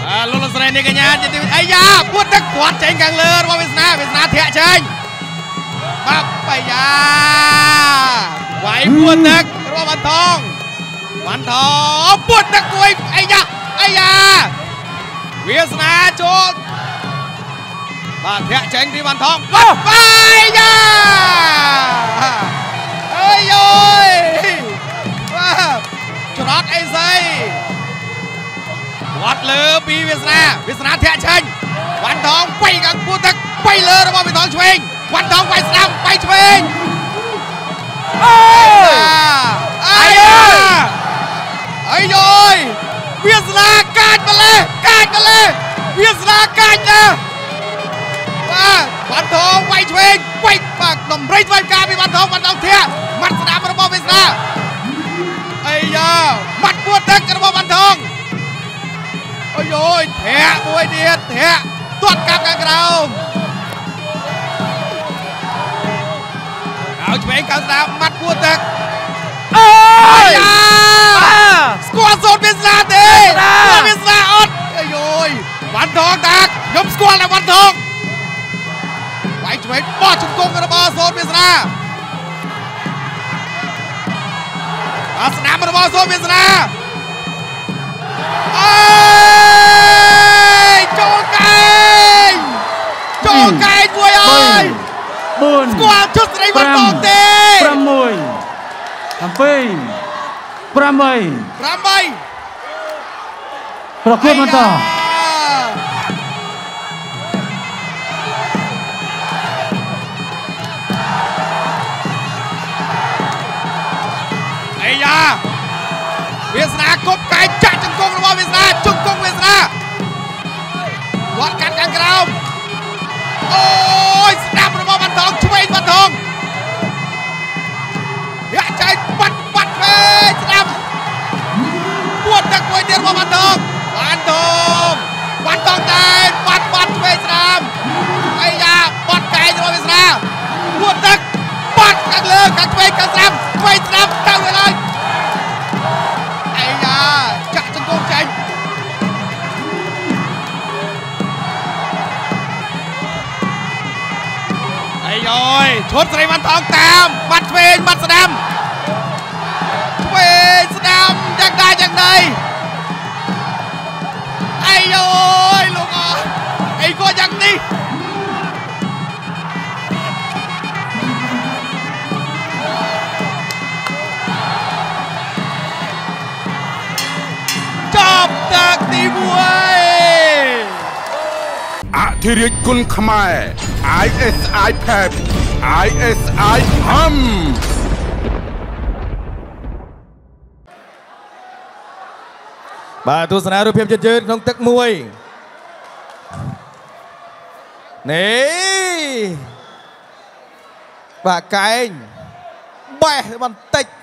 ลุลสเรนนี่กันยันจะไอ้ยาพูดตะกวดเจงกังเลยว่าวิสนาเทะเจงมาไปยาไหวพูดตะว่าวันทองพูดตะกุยไอ้ยาวิสนาโจดมาเทะเจงที่วันทองไปยาเอ้ยโยว่าจรอดไอ้ไซวัดเลยปีวิสนาเทะเชงวันทองไปกับพูดตะไปเลยระบอบวันทองช่วยวันทองไปสนามไปช่วยไอ้ยอยวิสนาการมาเลยวิสนาการนะว่าวันทองไปช่วยไปปากนมไรวันการมีวันทองเทียมัดสนามระบอบวิสนาไอ้ยามัดพูดตะระบอบวันทองโอ้ยแทะมวยเดียดแทะตัวกับกันเราเอาช่วยกันสนามมัดพูดตะสกอร์โซนวิสนาเต้วิสนาอดโอ้ยวันทองตักยกสกอร์แล้ววันทองไปช่วยป้อจุกกงกระบอโซนวิสนาสนามกระบอโซนวิสนาโจไก่มวยเอ้ยสกอร์ชุดในวันทองเต้ประมวยประคุมันต่อไอ้ยาวิสนากบไก่จัดจุงกงระบวิสนาจุงกงวิสนาวัดกันกลางโอ้ยสนามระบวันทองช่วยวันทองอยากใจปัดเฮ้ยสนามปวดตะกวยเดียร์วันทองได้ปัดช่วยสนามไอ้ยาปัดไก่ระบวิสนาปวดตะปัดกันเลยกันช่วยกันสนามช่วยสนามตั้งไว้เลยไอ้ยาจัดจุงกงใจไอ้ย้อยชดใส่วันทองตามมัดเวนมัดสนามยังไงไอ้ย้อยลูกไอ้ก็ยังนี่จบจากตีมวยอธิริยกุลขมาย ISI แพทย์ ISI ฮัมបាទទស្សនារូបភាពយឺតៗក្នុងទឹកមួយនេះបាទកែងបេះបន្តិច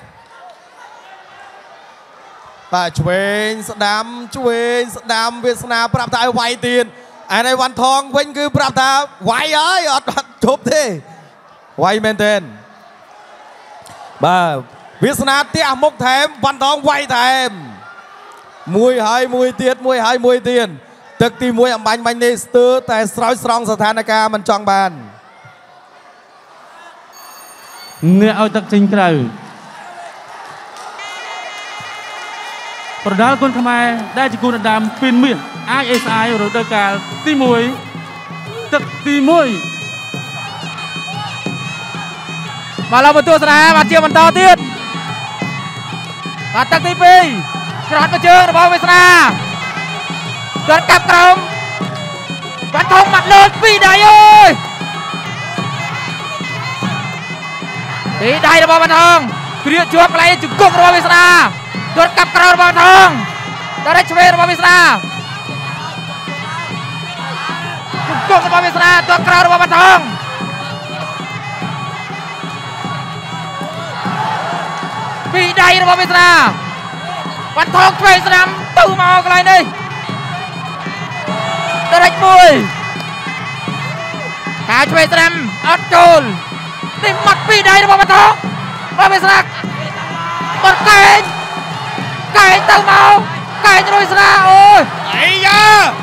បាទឆ្វេងស្ដាំវាសនាប្រាប់ថាឲ្យវាយទៀតឯនេះវ៉ាន់ថងវិញគឺប្រាប់ថាវាយហើយអត់ជប់ទេវាយមែនទែនបាទវាសនាទះមុខថែមវ៉ាន់ថងវាយថែមមួយទៀតទឹកទី1អំបញ្ញបាញ់នេះស្ទើរតែស្រោចស្រង់ស្ថានភាពមិនចង់បានអ្នកឲ្យទឹកចេញក្រៅប្រដាល់គុណខ្មែរដែលជាគូដណ្ដើមពីនមាន ISI រដូវកាលទី1ទឹកទី1 មកឡើងបន្ទួស្នាមកជាបន្តទៀតបាទទឹកទី2ច្រត់មកជើងរបស់វាសនាគាត់កាប់ក្រោមបាត់ធំមាត់លើកពីដៃអើយពីដៃរបស់បាត់ធំគ្រាជាប់កន្លែងជង្គង់របស់វាសនាគាត់កាប់ក្រោមរបស់បាត់ធំដល់ឆ្វេងរបស់វាសនាជង្គង់របស់វាសនាគាត់ក្រោមរបស់បាត់ធំពីដៃរបស់វាសនាបាត់ថងឆ្វេងស្ដាំទៅមកកន្លែងនេះដល់មួយការឆ្វេងស្ដាំអត់ចូលនេះមាត់ពីដៃរបស់បាត់ថងបាទវាសនាបាត់កែងទៅមកកែងរួយស្នាអូយអាយ៉ា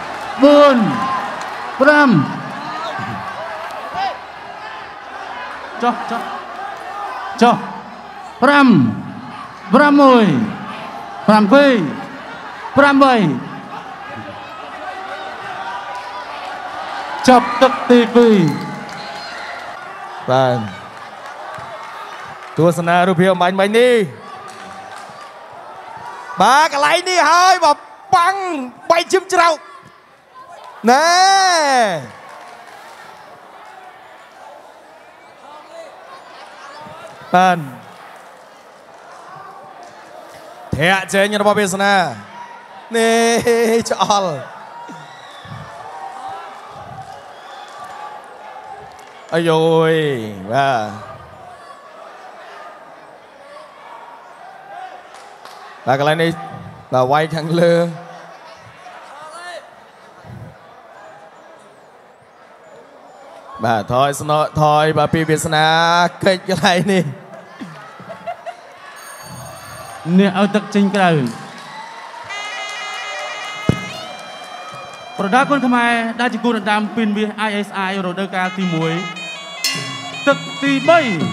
4 5 ចុះ 5 ចប់ទឹកទី 2 បាទទស្សនារូបភាពបាញ់មិញនេះបាទកន្លែងនេះហើយបើប៉ាំងបែកជឹមច្រោកណែបានធាក់ចេញរបស់វាសនានេះឆ្អល់អាយយបាទកន្លែងនេះបាទវាយខាងលើបាទថយស្នក់ថយបាទពីវាសនាកិច្ចកន្លែងនេះអ្នកឲ្យទឹកចេញក្រៅប្រដាល់គុនខ្មែរដែលជាគូដណ្ដើមពីនវា ISI រដូវកាលទី 1 ទឹកទី 3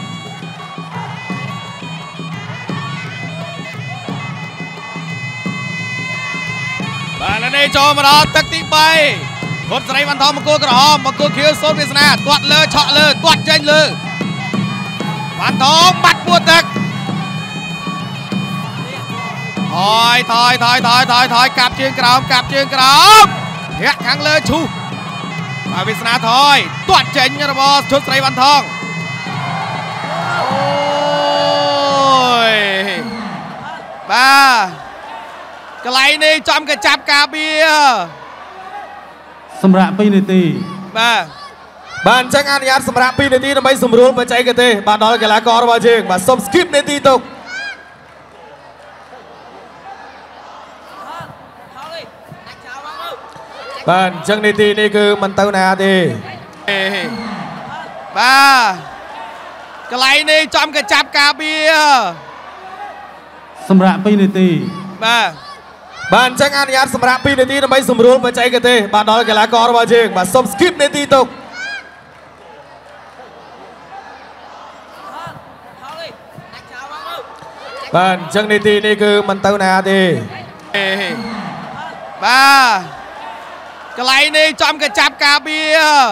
បាទឥឡូវនេះចូលមកដល់ទឹកទី 3 គុនស្រីវ៉ាន់ថងមកគូក្រហមមកគូខៀវសូនវាសនាទាត់លើឆក់លើទាត់ចេញលើវ៉ាន់ថងបាត់ពួតទឹកថយកាប់ជើងក្រោមធាក់ខាងលើឈូសបាទវាសនាថយទាត់ចេញរបស់ឈុតស្រីវ៉ាន់ថងអូយបាទកន្លែងនេះចំកចាប់កាបៀសម្រាប់ 2 នាទីបាទបានអញ្ចឹងអនុញ្ញាតសម្រាប់ 2 នាទីដើម្បីសម្រួលបច្ចេកទេសបាទដល់កីឡាកររបស់យើងបាទសូម skip នាទីទុកបាទអញ្ចឹងនាទីនេះគឺមិនទៅណាទេបាទកន្លែងនេះចំកចាប់កាបៀសម្រាប់ 2 នាទីបាទបានអញ្ចឹងអនុញ្ញាតសម្រាប់ 2 នាទីដើម្បីសម្រួលបច្ចេកទេសបាទដល់កីឡាកររបស់យើងបាទសូម skip នាទីទុកបាទអញ្ចឹងនាទីនេះគឺមិនទៅណាទេបាទកន្លែងនេះចំកចាប់កាបៀ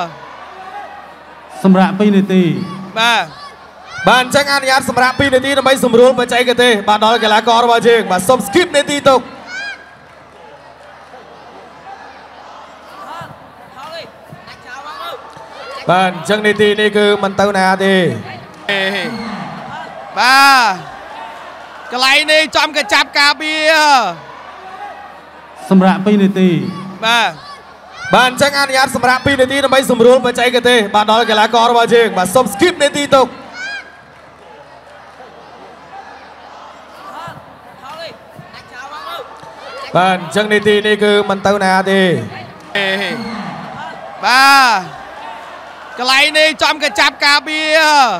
សម្រាប់ 2 នាទីបាទបានអញ្ចឹងអនុញ្ញាតសម្រាប់ 2 នាទីដើម្បីសម្រួលបច្ចេកទេសបាទដល់កីឡាកររបស់យើងបាទសូម skip នាទីទុក bạn chân đi tì đi cứ mình tao nè đi ba cái này này chọn cái chạp cà bia សម្រាប់2នាទីបាទ bạn chân ăn nhát sầm rạp 2 នាទី ដើម្បីសម្រួលបច្ចេកទេសបាទដល់កីឡាកររបស់យើងបាទសុំ skip នាទីទុកបាទចឹងនាទីនេះគឺមិនទៅណាទេបាទកន្លែងនេះចំកញ្ចប់ការពារ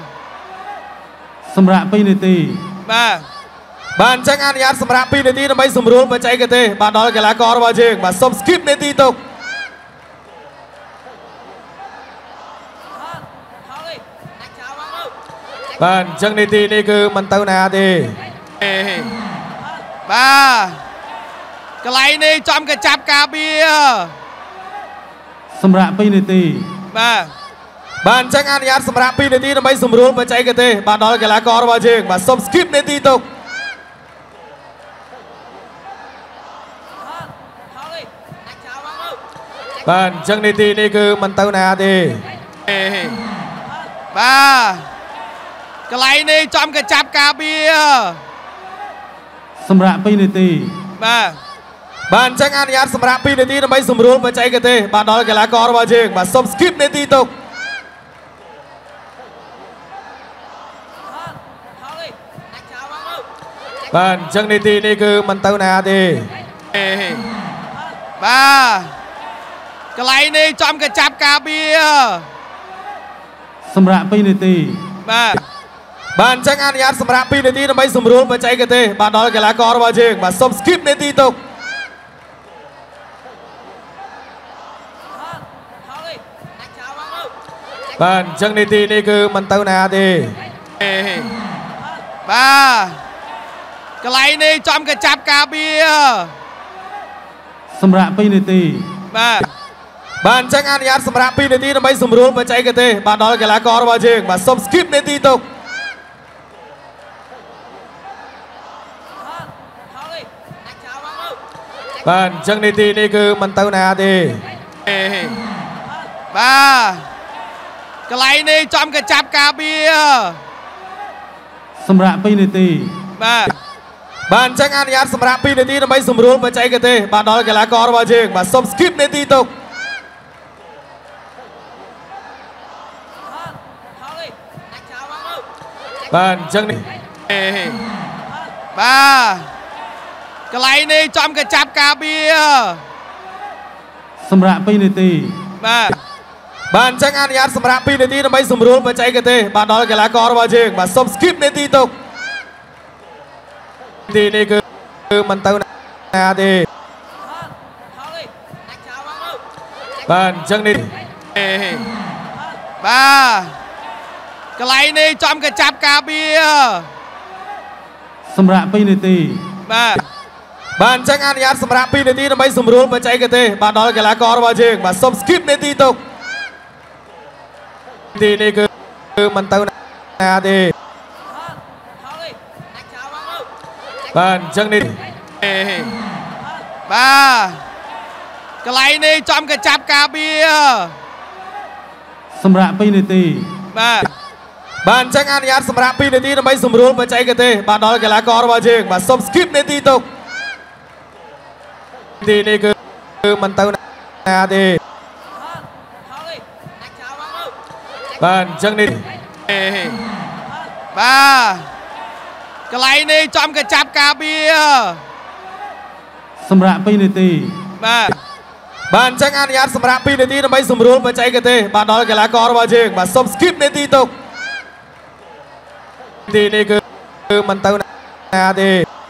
សម្រាប់2នាទីបាទបានចឹងអនុញ្ញាតសម្រាប់2នាទីដើម្បីសម្រួលបច្ចេកទេសបាទដល់កីឡាកររបស់យើងបាទសុំ skip នាទីទុកបាទចឹងនាទីនេះគឺមិនទៅណាទេបាទកន្លែងនេះចំកញ្ចប់ការពារសម្រាប់2នាទីបាទបានចឹងអនុញ្ញាតសម្រាប់2នាទីដើម្បីសម្រួលបច្ចេកទេសបាទដល់កីឡាកររបស់យើងបាទសុំ skip នាទីទុកបាទចឹងនាទីនេះគឺមិនទៅណាទេបាទកន្លែងនេះចំកញ្ចប់ការពារសម្រាប់2នាទីបាទបានចឹងអនុញ្ញាតសម្រាប់2នាទីដើម្បីសម្រួលបច្ចេកទេសបាទដល់កីឡាកររបស់យើងបាទសុំ skip នាទីទុកបាទចឹងនាទីនេះគឺមិនទៅណាទេបាទកន្លែងនេះចំកញ្ចប់ការពារសម្រាប់2នាទីបាទបានចឹងអនុញ្ញាតសម្រាប់2នាទីដើម្បីសម្រួលបច្ចេកទេសបាទដល់កីឡាកររបស់យើងបាទសុំ skip នាទីទុកបាទចឹងនាទីនេះគឺមិនទៅណាទេបាទកន្លែងនេះចំកញ្ចប់ការពារសម្រាប់2នាទីបាទបានចឹងអនុញ្ញាតសម្រាប់2នាទីដើម្បីសម្រួលបច្ចេកទេសបាទដល់កីឡាកររបស់យើងបាទសុំ skip នាទីទុកបាទចឹងនាទីនេះគឺមិនទៅណាទេបាទកន្លែងនេះចំកញ្ចប់ការពារសម្រាប់2នាទីបាទបានចឹងអនុញ្ញាតសម្រាប់2នាទីដើម្បីសម្រួលបច្ចេកទេសបាទដល់កីឡាកររបស់យើងបាទសុំ skip នាទីទុកបាទចឹងនេះបាទកន្លែងនេះចំកញ្ចប់ការពារសម្រាប់2នាទីបាទបានចឹងអនុញ្ញាតសម្រាប់2នាទីដើម្បីសម្រួលបច្ចេកទេសបាទដល់កីឡាកររបស់យើងបាទសុំ skip នាទីទុកនាទីនេះគឺមិនទៅណាទេបាទចឹងនេះបាទកន្លែងនេះចំកញ្ចប់ការពារសម្រាប់2នាទីបាទបានចឹងអនុញ្ញាតសម្រាប់2នាទីដើម្បីសម្រួលបច្ចេកទេសបាទដល់កីឡាកររបស់យើងបាទសុំ skip នាទីទុកនាទីនេះគឺមិនទៅណាទេបាទចឹងនេះបាទកន្លែងនេះចំកញ្ចប់ការពារសម្រាប់2នាទីបាទបានចឹងអនុញ្ញាតសម្រាប់2នាទីដើម្បីសម្រួលបច្ចេកទេសបាទដល់កីឡាកររបស់យើងបាទសុំ skip នាទីទុកនាទីនេះគឺមិនទៅណាទេបាទចឹងនេះបាទកន្លែងនេះចំកញ្ចប់ការពារសម្រាប់2នាទីបាទបានចឹងអនុញ្ញាតសម្រាប់2នាទីដើម្បីសម្រួលបច្ចេកទេសបាទដល់កីឡាកររបស់យើងបាទសុំ skip នាទីទុកនាទីនេះគឺមិនទៅណាទេ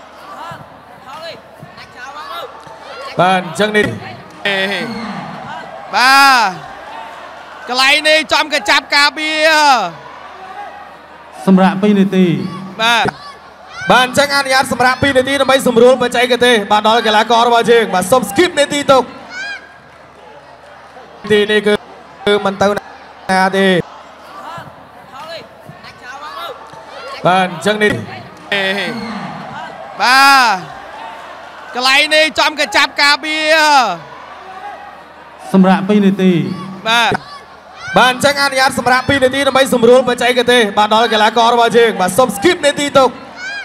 បាទចឹងនេះបាទកន្លែងនេះចំកញ្ចប់ការពារសម្រាប់2នាទីបាទបានចឹងអនុញ្ញាតសម្រាប់2នាទីដើម្បីសម្រួលបច្ចេកទេសបាទដល់កីឡាកររបស់យើងបាទសុំ skip នាទីទុកនាទីនេះគឺមិនទៅណាទេបាទចឹងនេះបាទកន្លែងនេះចំកញ្ចប់ការពារសម្រាប់2នាទីបាទបានចឹងអនុញ្ញាតសម្រាប់2នាទីដើម្បីសម្រួលបច្ចេកទេសបាទដល់កីឡាកររបស់យើងបាទសូម skip នាទីទុក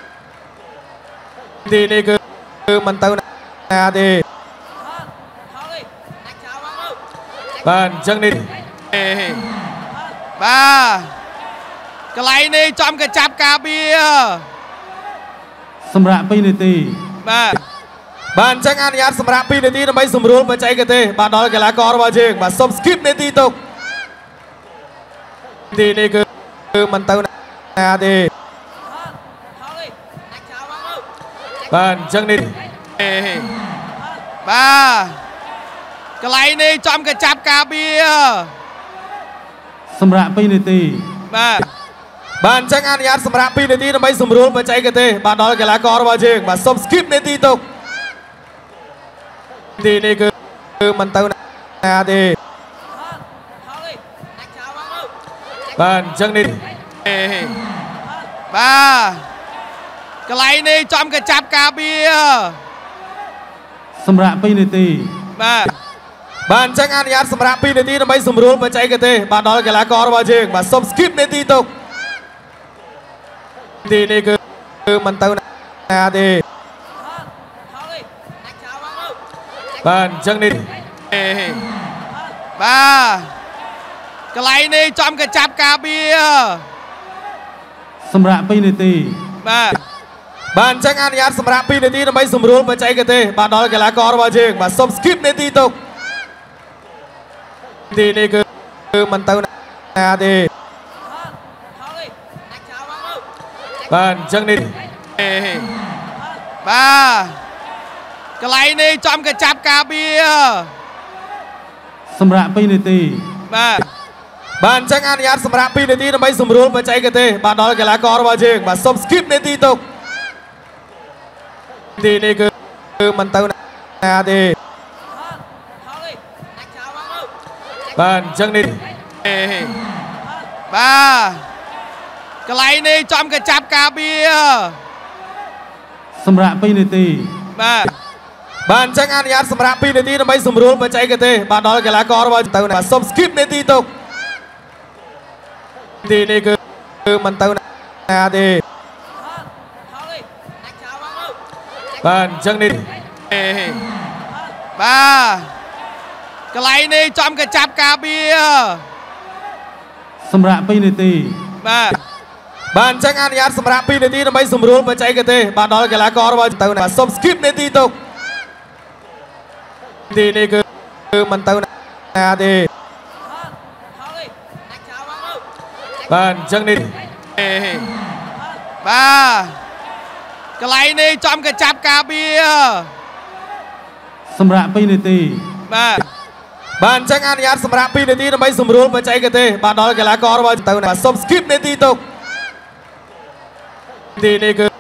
ទីនេះគឺមិនទៅណាទេបាទចឹងនេះបាទកន្លែងនេះចំកចាប់ការពារសម្រាប់2នាទីបាទបានចឹងអនុញ្ញាតសម្រាប់2នាទីដើម្បីសម្រួលបច្ចេកទេសបាទដល់កីឡាកររបស់យើងបាទសូម skip នាទីទុកទីនេះគឺមិនទៅណាទេបាទចឹងនេះបាទកន្លែងនេះចំកចាប់ការពារសម្រាប់2នាទីបាទបានចឹងអនុញ្ញាតសម្រាប់2នាទីដើម្បីសម្រួលបច្ចេកទេសបាទដល់កីឡាកររបស់យើងបាទសូម skip នាទីទុកទីនេះគឺមិនទៅណាទេបាទចឹងនេះបាទកន្លែងនេះចំកចាប់ការពារសម្រាប់2នាទីបាទបានចឹងអនុញ្ញាតសម្រាប់2នាទីដើម្បីសម្រួលបច្ចេកទេសបាទដល់កីឡាកររបស់យើងបាទសូម skip នាទីទុកទីនេះគឺមិនទៅណាទេបាទចឹងនេះបាទកន្លែងនេះចំកចាប់ការពារសម្រាប់2នាទីបាទបានចឹងអនុញ្ញាតសម្រាប់2នាទីដើម្បីសម្រួលបច្ចេកទេសបាទដល់កីឡាកររបស់យើងបាទសូម skip នាទីទុកទីនេះគឺមិនទៅណាទេបាទចឹងនេះបាទកន្លែងនេះចំកចាប់ការពារសម្រាប់2នាទីបាទបានចឹងអនុញ្ញាតសម្រាប់2នាទីដើម្បីសម្រួលបច្ចេកទេសបាទដល់កីឡាកររបស់យើងបាទសូម skip នាទីទុកទីនេះគឺមិនទៅណាទេបាទចឹងនេះបាទកន្លែងនេះចំកចាប់ការពារសម្រាប់2នាទីបាទបានចឹងអនុញ្ញាតសម្រាប់2នាទីដើម្បីសម្រួលបច្ចេកទេសបាទដល់កីឡាកររបស់ទៅបាទសូម skip នាទីទុកទីនេះគឺមិនទៅណាទេបាទចឹងនេះបាទកន្លែងនេះចំកចាប់ការពារសម្រាប់2នាទីបាទបានចឹងអនុញ្ញាតសម្រាប់2នាទីដើម្បីសម្រួលបច្ចេកទេសបាទដល់កីឡាកររបស់ទៅបាទសូម skip នាទីទុកទីនេះគឺមិនទៅណាទេបាទចឹងនេះបាទកន្លែងនេះចំកចាប់ការពារសម្រាប់2នាទីបាទបានចឹងអនុញ្ញាតសម្រាប់2នាទីដើម្បីសម្រួលបច្ចេកទេសបាទដល់កីឡាកររបស់ទៅបាទសូម skip នាទីទុកទីនេះគឺ